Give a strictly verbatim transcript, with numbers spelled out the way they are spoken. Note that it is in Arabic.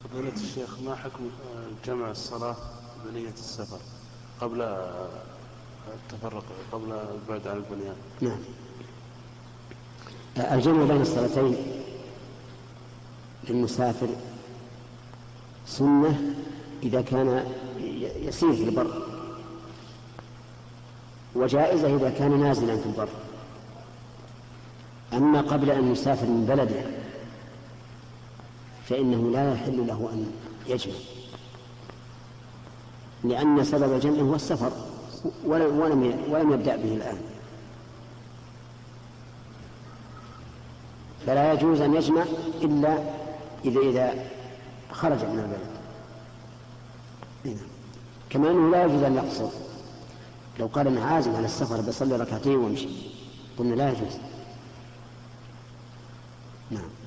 فضيلة الشيخ، ما حكم جمع الصلاة بنية السفر قبل التفرق قبل البعد عن البنيان؟ نعم، الجمع بين الصلاتين للمسافر سنة إذا كان يسير في البر، وجائزة إذا كان نازلا في البر. أما قبل أن يسافر من بلده فإنه لا يحل له أن يجمع، لأن سبب الجمع هو السفر ولم يبدأ به الآن، فلا يجوز أن يجمع إلا إذا إذا خرج من البلد. كما أنه لا يجوز أن يقصر، لو قال أنه عازم على السفر بيصلي ركعتين ويمشي قلنا لا يجوز. نعم.